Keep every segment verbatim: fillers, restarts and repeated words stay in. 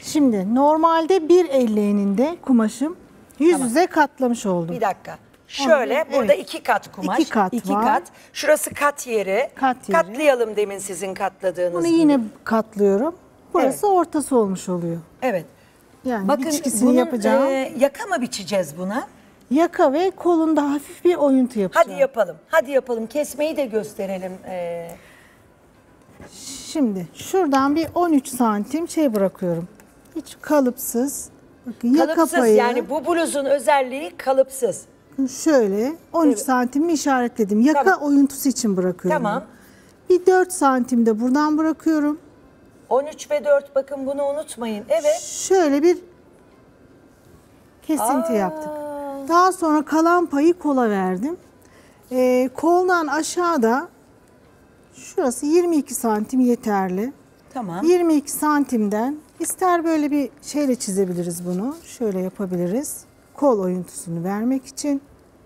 Şimdi normalde bir elleğeninde kumaşım yüz Tamam. yüze katlamış oldum. Bir dakika. Şöyle Evet. burada iki kat kumaş. İki kat var. kat. Şurası kat yeri. Kat yeri. Katlayalım demin sizin katladığınız Bunu gibi. yine katlıyorum. Burası Evet. ortası olmuş oluyor. Evet. Yani Bakın biçkisini bunun yapacağım. e, yaka mı biçeceğiz buna? Yaka ve kolunda hafif bir oyuntu yapacağım. Hadi yapalım. Hadi yapalım. Kesmeyi de gösterelim. Ee, Şimdi şuradan bir on üç santim şey bırakıyorum. Hiç kalıpsız. Bakın yaka kalıpsız payı yani bu bluzun özelliği kalıpsız. şöyle on üç Evet. santimi işaretledim. Yaka Tamam. oyuntusu için bırakıyorum. Tamam. Bir dört santim de buradan bırakıyorum. on üç ve dört bakın bunu unutmayın. Evet. Şöyle bir kesinti Aa. yaptık. Daha sonra kalan payı kola verdim. Ee, koldan aşağıda şurası yirmi iki santim yeterli. Tamam. yirmi iki santimden ister böyle bir şeyle çizebiliriz bunu. Şöyle yapabiliriz. Kol oyuntusunu vermek için.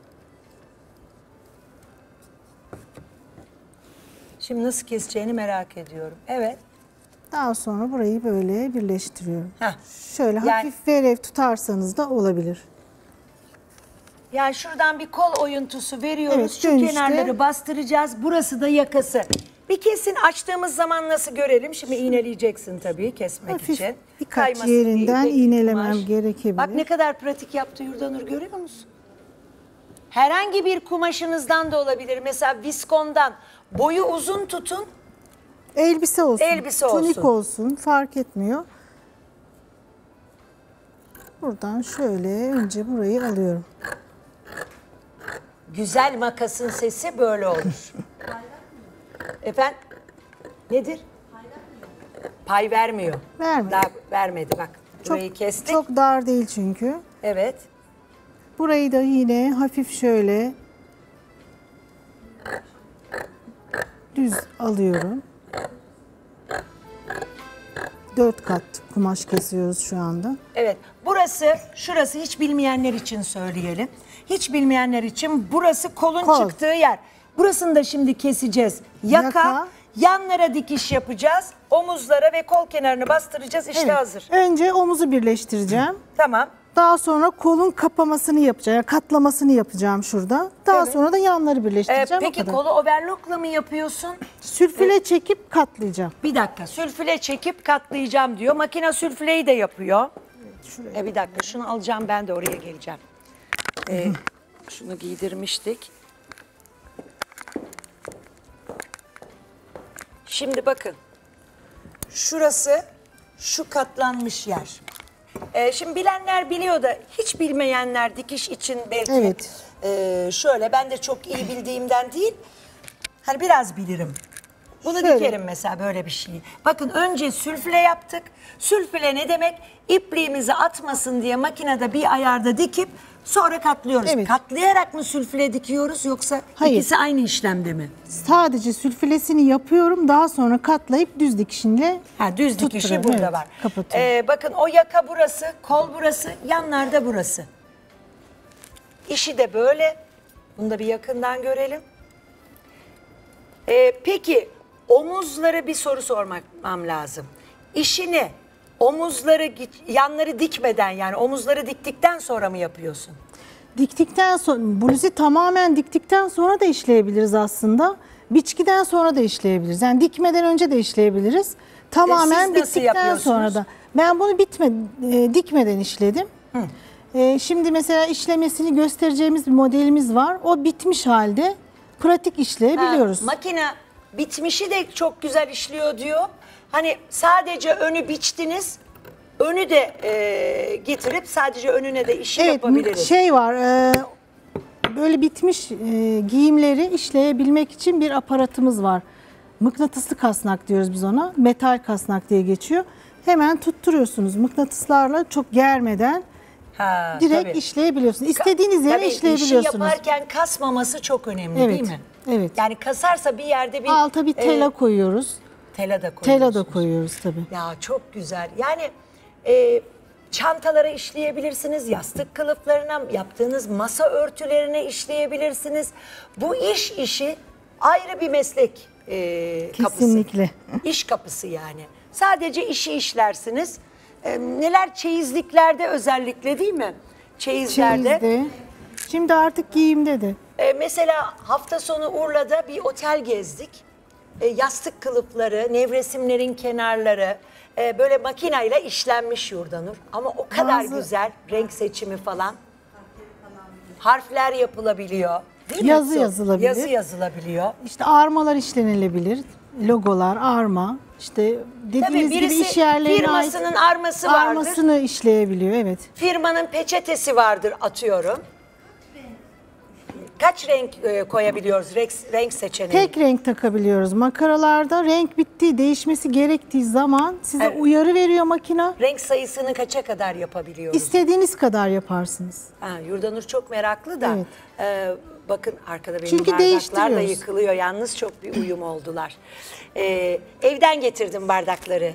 Şimdi nasıl keseceğini merak ediyorum. Evet. Daha sonra burayı böyle birleştiriyorum. Heh. Şöyle Yani- hafif verev tutarsanız da olabilir. Yani şuradan bir kol oyuntusu veriyoruz. Evet, Şu dönüşte- kenarları bastıracağız. Burası da yakası. Bir kesin açtığımız zaman nasıl görelim? Şimdi iğneleyeceksin tabii kesmek Hafif için. birkaç Kaymasın diye yerinden ipek iğnelemem kumaş. gerekebilir. Bak ne kadar pratik yaptı Yurdanur, görüyor musun? Herhangi bir kumaşınızdan da olabilir. Mesela viskondan boyu uzun tutun. Elbise olsun, Elbise tunik olsun. olsun fark etmiyor. Buradan şöyle önce burayı alıyorum. Güzel makasın sesi böyle olur. Efendim? Nedir? Pay vermiyor. Vermiyor. Daha vermedi bak. Çok, Burayı kestik. çok dar değil çünkü. Evet. Burayı da yine hafif şöyle düz alıyorum. Dört kat kumaş kesiyoruz şu anda. Evet. Burası, şurası hiç bilmeyenler için söyleyelim. Hiç bilmeyenler için burası kolun Kol. çıktığı yer. Burasını da şimdi keseceğiz. Yaka, Yaka. yanlara dikiş yapacağız. Omuzlara ve kol kenarını bastıracağız. İşte Evet, hazır. önce omuzu birleştireceğim. Tamam. Daha sonra kolun kapamasını yapacağım. Yani katlamasını yapacağım şurada. Daha Evet. sonra da yanları Ee, birleştireceğim. o peki kadar. kolu overlockla mı yapıyorsun? Sülfüle çekip katlayacağım. Bir dakika. Sülfüle çekip katlayacağım diyor. Makine sülfüleyi de yapıyor. Şuraya. E bir dakika şunu alacağım, ben de oraya geleceğim. Ee, şunu giydirmiştik. Şimdi bakın. Şurası şu katlanmış yer. Ee, şimdi bilenler biliyor da hiç bilmeyenler dikiş için belki Evet. e, şöyle, ben de çok iyi bildiğimden değil, hani biraz bilirim. Bunu Şöyle. dikerim mesela böyle bir şeyi. Bakın önce sülfüle yaptık. Sülfüle ne demek? İpliğimizi atmasın diye makinede bir ayarda dikip sonra katlıyoruz. Evet. Katlayarak mı sülfüle dikiyoruz yoksa Hayır. ikisi aynı işlemde mi? Sadece sülfülesini yapıyorum. Daha sonra katlayıp düz dikişinle Ha, düz dikişi tutturuyorum. burada Evet, var. kapatıyorum. Ee, bakın o yaka burası, kol burası, yanlarda burası. İşi de böyle. Bunu da bir yakından görelim. Ee, peki omuzlara bir soru sormam lazım. İşini omuzları git- yanları dikmeden, yani omuzları diktikten sonra mı yapıyorsun? Diktikten sonra, bluzu tamamen diktikten sonra da işleyebiliriz aslında. Biçkiden sonra da işleyebiliriz. Yani dikmeden önce de işleyebiliriz. Tamamen siz nasıl bittikten yapıyorsunuz? sonra da. Ben bunu bitme, e, dikmeden işledim. E, şimdi mesela işlemesini göstereceğimiz bir modelimiz var. O bitmiş halde pratik işleyebiliyoruz. Ha, makine bitmişi de çok güzel işliyor diyor. Hani sadece önü biçtiniz, önü de e, getirip sadece önüne de işi Evet, yapabiliriz. şey var. e, böyle bitmiş e, giyimleri işleyebilmek için bir aparatımız var. Mıknatıslı kasnak diyoruz biz ona. Metal kasnak diye geçiyor. Hemen tutturuyorsunuz mıknatıslarla, çok germeden Ha, direkt tabii. işleyebiliyorsunuz. İstediğiniz yere Tabii, işleyebiliyorsunuz. işi yaparken kasmaması çok önemli Evet, değil mi? evet. Yani kasarsa bir yerde bir Alta bir tela e, koyuyoruz. tela da Tela koyuyorsunuz. da koyuyoruz tabii. Ya çok güzel. Yani e, çantalara işleyebilirsiniz, yastık kılıflarına, yaptığınız masa örtülerine işleyebilirsiniz. Bu iş işi ayrı bir meslek e, kapısı. Kesinlikle. İş kapısı yani. Sadece işi işlersiniz. e, neler çeyizliklerde özellikle değil mi? Çeyizlerde. Çeyizde. Şimdi artık giyimde de. E, mesela hafta sonu Urla'da bir otel gezdik. E, yastık kılıfları, nevresimlerin kenarları e, böyle makinayla işlenmiş Yurdanur. Ama o kadar Bazı- güzel renk seçimi falan. Harfler yapılabiliyor. Değil mi Yazı Su? yazılabilir. Yazı yazılabiliyor. İşte armalar işlenilebilir. Logolar, arma. İşte dediğiniz Tabii gibi birisi iş yerlerine firmasının ait arması vardır. armasını işleyebiliyor. Evet. Firmanın peçetesi vardır atıyorum. Kaç renk e, koyabiliyoruz renk, renk seçeneği? Tek renk takabiliyoruz. Makaralarda renk bittiği, değişmesi gerektiği zaman size Evet. uyarı veriyor makina. Renk sayısını kaça kadar yapabiliyoruz? İstediğiniz kadar yaparsınız. Ha, Yurdanur çok meraklı da. Evet. e, bakın arkada benim Çünkü bardaklar da değiştiriyoruz. yıkılıyor. Yalnız çok bir uyum oldular. E, evden getirdim bardakları.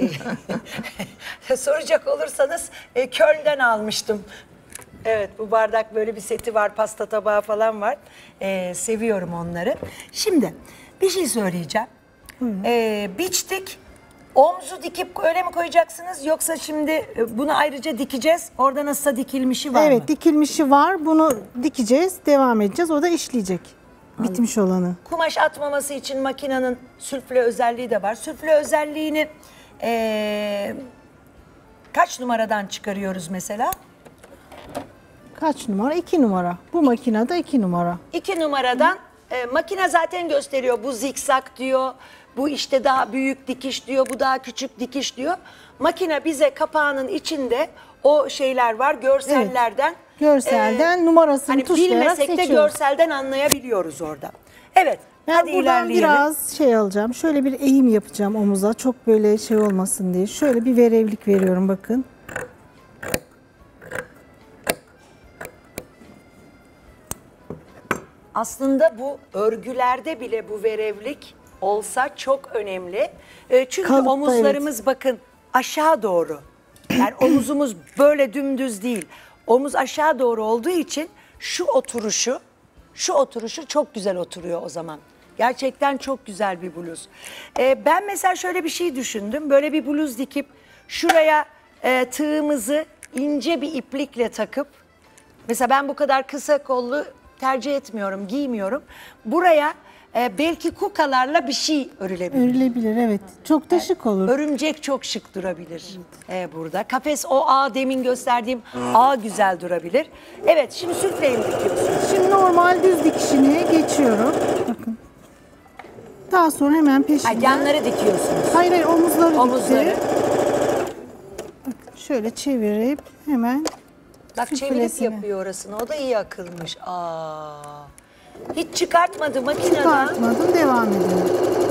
Soracak olursanız e, Köln'den almıştım. Evet, bu bardak böyle bir seti var, pasta tabağı falan var. E, seviyorum onları. Şimdi bir şey söyleyeceğim. E, biçtik. Omzu dikip öyle mi koyacaksınız yoksa şimdi e, bunu ayrıca dikeceğiz. Orada nasılsa dikilmişi var Evet, mı? dikilmişi var. Bunu dikeceğiz, devam edeceğiz. O da işleyecek. Bitmiş olanı. Kumaş atmaması için makinenin sülfle özelliği de var. Sülfle özelliğini e, kaç numaradan çıkarıyoruz mesela? Kaç numara? İki numara. Bu makinede iki numara. İki numaradan e, makine zaten gösteriyor. Bu zikzak diyor. Bu işte daha büyük dikiş diyor. Bu daha küçük dikiş diyor. Makine bize kapağının içinde o şeyler var. Görsellerden. Görselden e, numarasını hani tuşlayarak bilmesek de seçiyoruz. görselden anlayabiliyoruz orada. Evet. Ben hadi buradan ilerleyelim. biraz şey alacağım. Şöyle bir eğim yapacağım omuza. Çok böyle şey olmasın diye. Şöyle bir verevlik veriyorum bakın. Aslında bu örgülerde bile bu verevlik olsa çok önemli. E, çünkü Kalıpta, omuzlarımız bakın aşağı doğru. Yani omuzumuz böyle dümdüz değil. Omuz aşağı doğru olduğu için şu oturuşu, şu oturuşu çok güzel oturuyor o zaman. Gerçekten çok güzel bir bluz. E, ben mesela şöyle bir şey düşündüm. Böyle bir bluz dikip şuraya e, tığımızı ince bir iplikle takıp, mesela ben bu kadar kısa kollu tercih etmiyorum, giymiyorum. Buraya e, belki kukalarla bir şey örülebilir. Örülebilir, evet. Çok da şık olur. Örümcek çok şık durabilir e, burada. Kafes o ağ demin gösterdiğim ağ güzel durabilir. Evet, şimdi sürtleyin dikiyorsunuz. Şimdi normal düz dikişini geçiyorum. Bakın. Daha sonra hemen Ha, peşinden. yanları dikiyorsunuz. Hayır hayır omuzları Omuzları. dikti. Bakın şöyle çevirip hemen Bak çevirip sülfülesini. yapıyor orasını. O da iyi akılmış. Aa. Hiç çıkartmadı makineden. Çıkartmadım, devam ediyorum.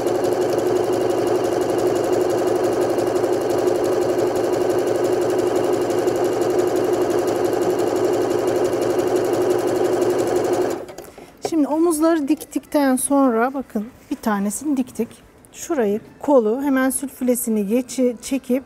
Şimdi omuzları diktikten sonra bakın bir tanesini diktik. Şurayı kolu hemen sülfülesini geçi, çekip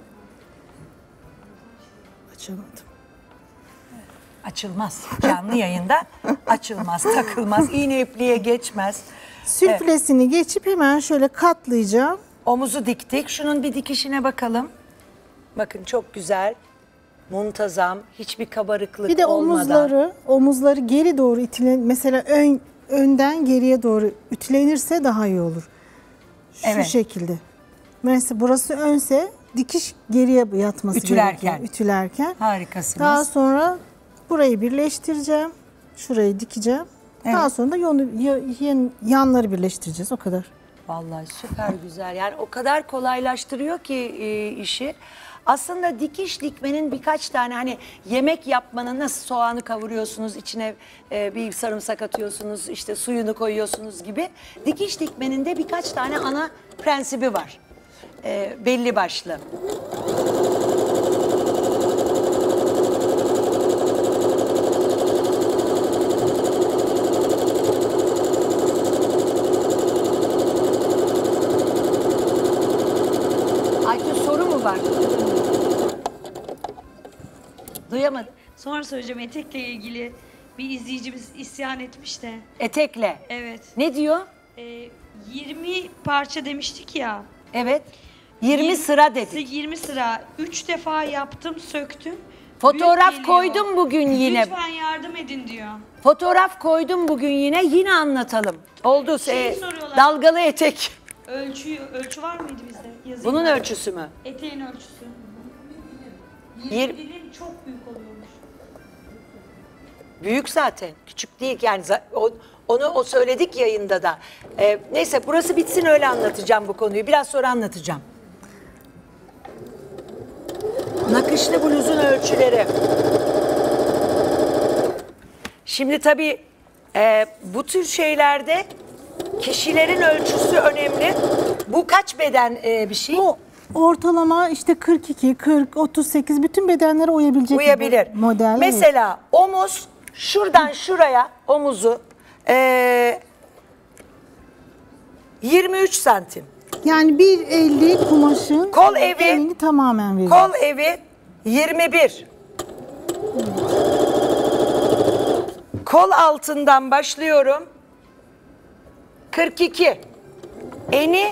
açamadım. Açılmaz. Canlı yayında açılmaz, takılmaz, iğne ipliğe geçmez. Sülfülesini geçip hemen şöyle katlayacağım. Omuzu diktik. Şunun bir dikişine bakalım. Bakın çok güzel, muntazam, hiçbir kabarıklık Bir de olmadan. omuzları, omuzları geri doğru itilen, mesela ön, önden geriye doğru ütülenirse daha iyi olur. Şu Evet. şekilde. Mesela burası önse dikiş geriye yatması Ütülerken. gerekiyor. Ütülerken. Harikasınız. Daha sonra burayı birleştireceğim. Şurayı dikeceğim. Daha Evet. sonra da yonu, ya- yan- yanları birleştireceğiz. O kadar. Vallahi süper güzel. Yani o kadar kolaylaştırıyor ki e, işi. Aslında dikiş dikmenin birkaç tane, hani yemek yapmanın nasıl soğanı kavuruyorsunuz, içine e, bir sarımsak atıyorsunuz, işte suyunu koyuyorsunuz gibi. Dikiş dikmenin de birkaç tane ana prensibi var. E, belli başlı. Aytun, soru mu var? Duyamadım. Sonra söyleyeceğim, etekle ilgili bir izleyicimiz isyan etmiş de. Etekle. Evet. Ne diyor? Ee, yirmi parça demiştik ya. Evet. yirmi sıra dedik. yirmi sıra. üç defa yaptım, söktüm. Fotoğraf Büyük geliyor. koydum bugün yine. Lütfen yardım edin diyor. Fotoğraf koydum bugün yine. Yine anlatalım. Oldu. Şey e, soruyorlar. dalgalı etek. Ölçüyü, ölçü var mıydı bizde? Yazayım Bunun ben. ölçüsü mü? Eteğin ölçüsü. Yir- yirmi dilim çok büyük oluyormuş. Büyük zaten. Küçük değil yani. za- o- Onu o söyledik yayında da. Ee, neyse burası bitsin öyle anlatacağım bu konuyu. Biraz sonra anlatacağım. Nakışlı bluzun ölçüleri. Şimdi tabii e, bu tür şeylerde kişilerin ölçüsü önemli. Bu kaç beden e, bir şey? Bu ortalama işte kırk iki, kırk, otuz sekiz bütün bedenlere uyabilecek Uyabilir. bir model. evet. Mesela omuz şuradan şuraya omuzu e, yirmi üç santim. Yani bir elli kumaşın Kol evi- emini tamamen veriyor. Kol evi yirmi bir. Kol altından başlıyorum. kırk iki. Eni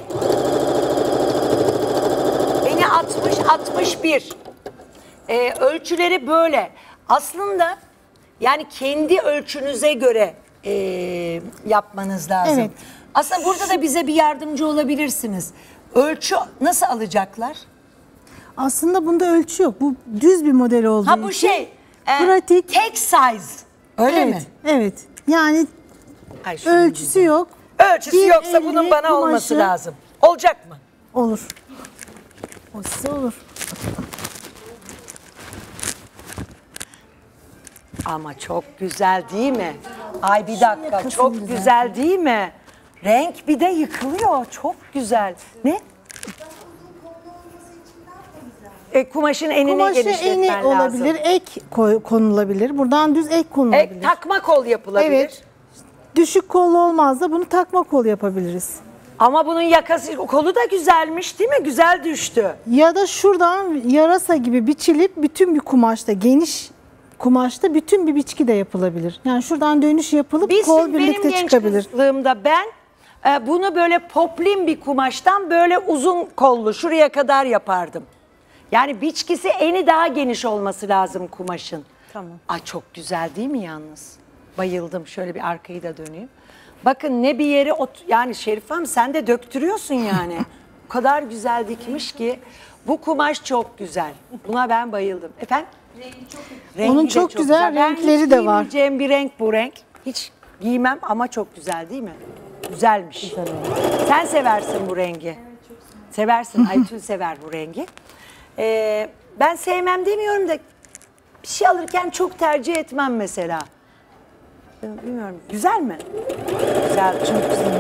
eni altmış altmış bir. Ee, ölçüleri böyle. Aslında yani kendi ölçünüze göre ee, yapmanız lazım. Evet. Aslında burada da bize bir yardımcı olabilirsiniz. Ölçü nasıl alacaklar? Aslında bunda ölçü yok. Bu düz bir model olduğu Ha bu için şey e, pratik. tek size. Öyle evet, mi? Evet. Yani Ay, şunu ölçüsü yok. Ölçüsü Bir yoksa elli bunun bana kumaşı olması lazım. Olacak mı? Olur. O size olur. Ama çok güzel değil mi? Ay bir dakika yakasın çok güzel. güzel değil mi? Renk bir de yıkılıyor. Çok güzel. Ne? E, kumaşın enini Kumaşı genişletmen eni lazım. olabilir, ek koy- konulabilir. Buradan düz ek konulabilir. E, takma kol yapılabilir. Evet. Düşük kollu olmaz da bunu takma kol yapabiliriz. Ama bunun yakası kolu da güzelmiş değil mi? Güzel düştü. Ya da şuradan yarasa gibi biçilip bütün bir kumaşta, geniş kumaşta bütün bir biçki de yapılabilir. Yani şuradan dönüş yapılıp Biz kol şimdi birlikte benim genç çıkabilir. kızlığımda ben e, bunu böyle poplin bir kumaştan böyle uzun kollu şuraya kadar yapardım. Yani biçkisi eni daha geniş olması lazım kumaşın. Tamam. Ay çok güzel değil mi yalnız? Bayıldım. Şöyle bir arkayı da döneyim. Bakın ne bir yeri ot yani Şerifem sen de döktürüyorsun yani. O kadar güzel dikmiş ki bu kumaş çok güzel. Buna ben bayıldım. Efendim? Rengi Onun de çok güzel Ben renkleri hiç de var. giymeyeceğim bir renk bu renk. Hiç giymem ama çok güzel değil mi? Güzelmiş. Sen seversin bu rengi. Evet çok seversin. Aytül sever bu rengi. Ee, ben sevmem demiyorum da bir şey alırken çok tercih etmem mesela. Bilmiyorum. Güzel mi? Güzel. Çok güzel.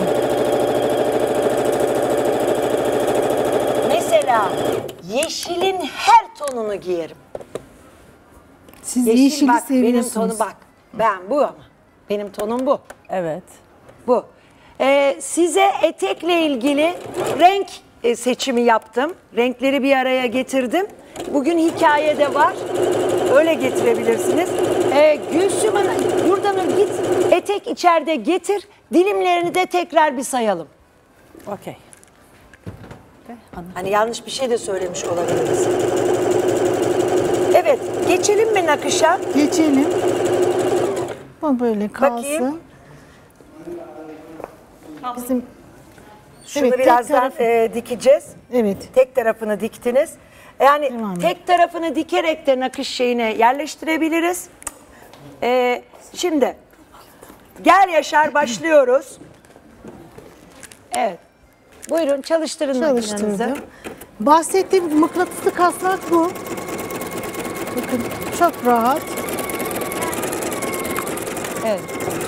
Mesela yeşilin her tonunu giyerim. Siz Yeşil yeşili bak benim seviyorsunuz. tonu bak. Ben bu ama. Benim tonum bu. Evet. Bu. Ee, size etekle ilgili renk e, seçimi yaptım. Renkleri bir araya getirdim. Bugün hikaye de var. Öyle getirebilirsiniz. Ee, Gülsüm Hanım, Yurdanur git etek içeride getir. Dilimlerini de tekrar bir sayalım. Okey. Hani yanlış bir şey de söylemiş olabiliriz. Evet, geçelim mi nakışa? Geçelim. Bu böyle kalsın. Bakayım. Bizim Şunu Evet, tek birazdan tarafı- e, dikeceğiz. evet. Tek tarafını diktiniz. Yani Devam et. tek tarafını dikerek de nakış şeyine yerleştirebiliriz. Ee, şimdi gel Yaşar başlıyoruz. Evet. Buyurun çalıştırın makinenizi. Çalıştırdım. Bahsettiğim mıknatıslı kasnak bu. Bakın çok rahat. Evet.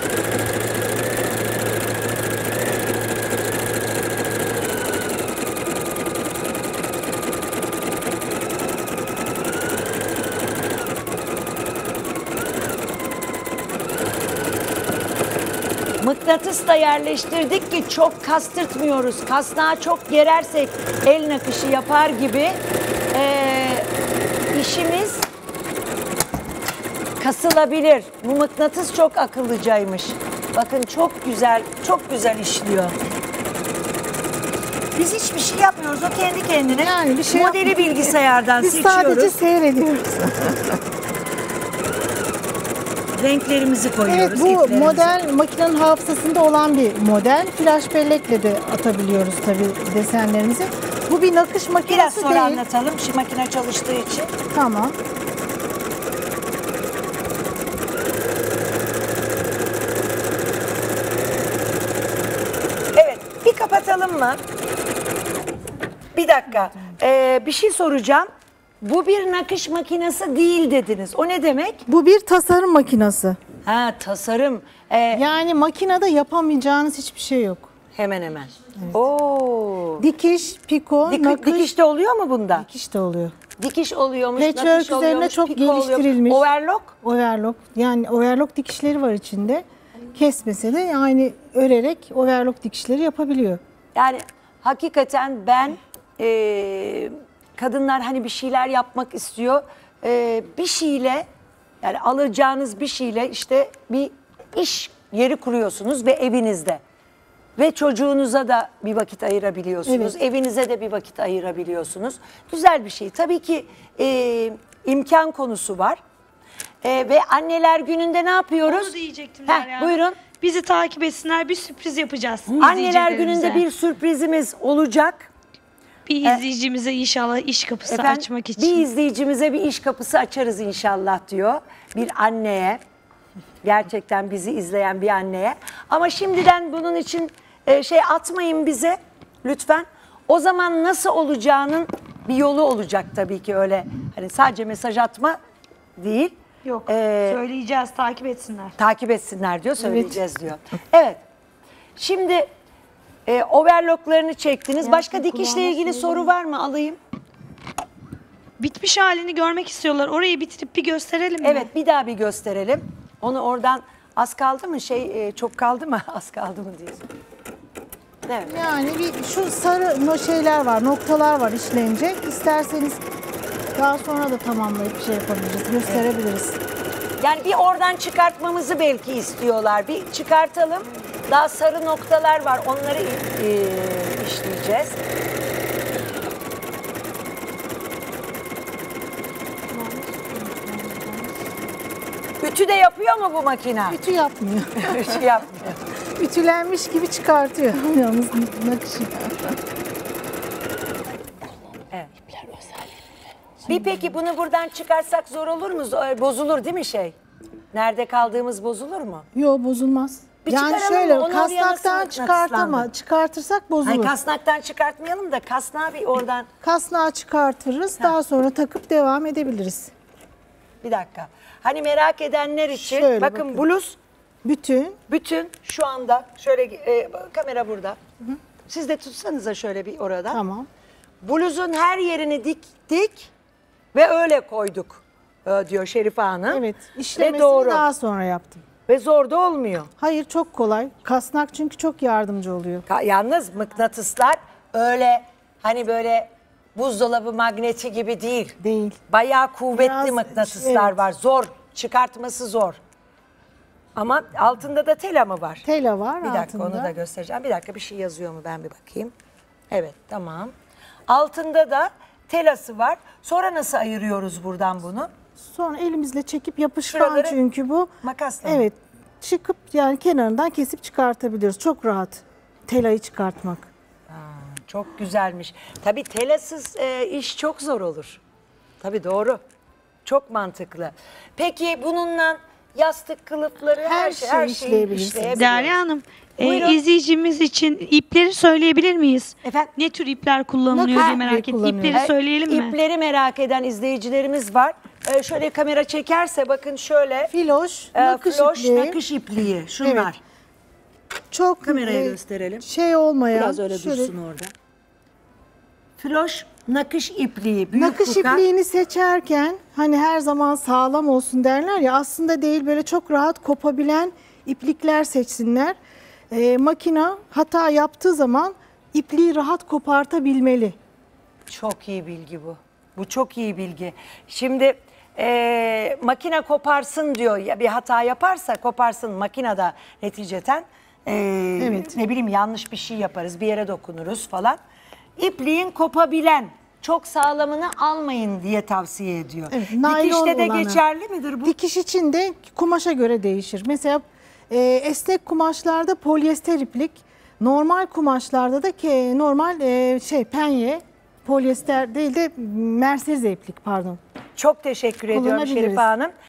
Mıknatıs da yerleştirdik ki çok kastırtmıyoruz. Kasnağı çok gerersek el nakışı yapar gibi ee, işimiz kasılabilir. Bu mıknatıs çok akıllıcaymış. Bakın çok güzel, çok güzel işliyor. Biz hiçbir şey yapmıyoruz. O kendi kendine Yani bir şey modeli yapmıyoruz. bilgisayardan Biz seçiyoruz. sadece seyrediyoruz. Renklerimizi Evet, koyuyoruz. bu iplerimizi. model makinenin hafızasında olan bir model. Flash bellekle de atabiliyoruz tabii desenlerimizi. Bu bir nakış makinesi Biraz sonra değil. anlatalım. Şu makine çalıştığı için. Tamam. Evet. Bir kapatalım mı? Bir dakika. Ee, bir şey soracağım. Bu bir nakış makinesi değil dediniz. O ne demek? Bu bir tasarım makinesi. Ha, tasarım. Ee, Yani makinede yapamayacağınız hiçbir şey yok. hemen hemen. Oo. Dikiş, piko, Dik- nakış, dikiş de oluyor mu bunda? dikiş de oluyor. Dikiş oluyormuş, Patchwork nakış üzerine oluyormuş, çok piko oluyor. geliştirilmiş. Overlock? Overlock. Yani overlock dikişleri var içinde. Kesmese de yani örerek overlock dikişleri yapabiliyor. Yani hakikaten ben e, kadınlar hani bir şeyler yapmak istiyor. E, bir şeyle yani alacağınız bir şeyle işte bir iş yeri kuruyorsunuz ve evinizde. Ve çocuğunuza da bir vakit ayırabiliyorsunuz. Evet. Evinize de bir vakit ayırabiliyorsunuz. Güzel bir şey. Tabii ki e, imkan konusu var. E, ve anneler gününde ne yapıyoruz? Onu diyecektim Heh, Derya Hanım. buyurun. Bizi takip etsinler, bir sürpriz yapacağız. Anneler izleyicilerimize. gününde bir sürprizimiz olacak. Bir izleyicimize inşallah iş kapısı Efendim, açmak için. bir izleyicimize bir iş kapısı açarız inşallah diyor. Bir anneye, gerçekten bizi izleyen bir anneye. Ama şimdiden bunun için e, şey atmayın bize lütfen. O zaman nasıl olacağının bir yolu olacak tabii ki, öyle hani sadece mesaj atma değil. Yok, Ee, söyleyeceğiz, takip etsinler. takip etsinler diyor, söyleyeceğiz diyor. Evet. Şimdi e, overlocklarını çektiniz. Başka dikişle ilgili soru var mı? Alayım. Bitmiş halini görmek istiyorlar. Orayı bitirip bir gösterelim mi? Evet, bir daha bir gösterelim. Onu oradan az kaldı mı? Şey e, çok kaldı mı? Az kaldı mı diyorsun. Evet. Yani bir şu sarı no şeyler var, noktalar var işlenecek. İsterseniz daha sonra da tamamlayıp bir şey yapabiliriz, gösterebiliriz. Yani bir oradan çıkartmamızı belki istiyorlar. Bir çıkartalım. Daha sarı noktalar var. Onları e, işleyeceğiz. Ütü de yapıyor mu bu makine? Ütü yapmıyor. Ütü yapmıyor. Ütülenmiş gibi çıkartıyor. Yalnız nakışı. Evet. Bir peki bunu buradan çıkarsak zor olur mu? Zor- Bozulur değil mi şey? Nerede kaldığımız bozulur mu? Yok, bozulmaz. Bir yani çıkaralım şöyle mı? Onu oraya nasıl kasnaktan çıkartama, mıknatıslandı? çıkartırsak bozulur. Hani kasnaktan çıkartmayalım da kasnağı bir oradan. Kasnağı çıkartırız, daha sonra takıp devam edebiliriz. Bir dakika. Hani merak edenler için Şöyle bakın, bakın. bluz Bütün bütün şu anda şöyle e, kamera burada. Siz de tutsanıza şöyle bir orada. tamam. Bluzun her yerini diktik ve öyle koyduk e, diyor Şerife Hanım. Evet, Ve işlemesini doğru. daha sonra yaptım. Ve zor da olmuyor. Hayır, çok kolay. Kasnak çünkü çok yardımcı oluyor. Ka- Yalnız mıknatıslar öyle hani böyle buzdolabı magneti gibi değil. Değil. Bayağı kuvvetli Biraz, mıknatıslar evet. var. Zor. Çıkartması zor. Ama altında da tela mı var? Tela var Bir dakika altında. onu da göstereceğim. Bir dakika, bir şey yazıyor mu, ben bir bakayım. Evet, tamam. Altında da telası var. Sonra nasıl ayırıyoruz buradan bunu? Sonra elimizle çekip yapışkan Şuraları çünkü bu. makasla mı? Evet. Çıkıp yani kenarından kesip çıkartabiliyoruz. Çok rahat telayı çıkartmak. Çok güzelmiş. Tabii telasız e, iş çok zor olur. Tabii doğru. Çok mantıklı. Peki bununla yastık kılıfları her, Her şey, şeyi her şeyi işleyebilirsiniz. işleyebiliyoruz. Derya Hanım, e, Buyurun. izleyicimiz için ipleri söyleyebilir miyiz? Efendim? Ne tür ipler kullanılıyor Nakış diye merak ipi ettim. kullanıyoruz. İpleri söyleyelim mi? İpleri merak eden izleyicilerimiz var. Ee, şöyle kamera çekerse bakın şöyle. Filoş, e, nakış floş, ipliği. nakış ipliği. Şunlar. Evet. Çok Kameraya e, gösterelim. şey olmayan. Biraz öyle şöyle dursun orada. Floş, nakış ipliği. Büyük nakış kuka. ipliğini seçerken hani her zaman sağlam olsun derler ya, aslında değil, böyle çok rahat kopabilen iplikler seçsinler. E, makina hata yaptığı zaman ipliği rahat kopartabilmeli. Çok iyi bilgi bu. Bu çok iyi bilgi. Şimdi e, makine koparsın diyor. Ya bir hata yaparsa koparsın, makinede neticeten e, Evet. ne bileyim yanlış bir şey yaparız, bir yere dokunuruz falan. ipliğin kopabilen, çok sağlamını almayın diye tavsiye ediyor. Evet, naylon Dikişte de olanı. geçerli midir bu? Dikiş için de kumaşa göre değişir. Mesela e, esnek kumaşlarda polyester iplik, normal kumaşlarda da ke, normal e, şey penye, polyester değil de Mercedes iplik pardon. Çok teşekkür ediyorum Kullanabiliriz. Şerife Hanım.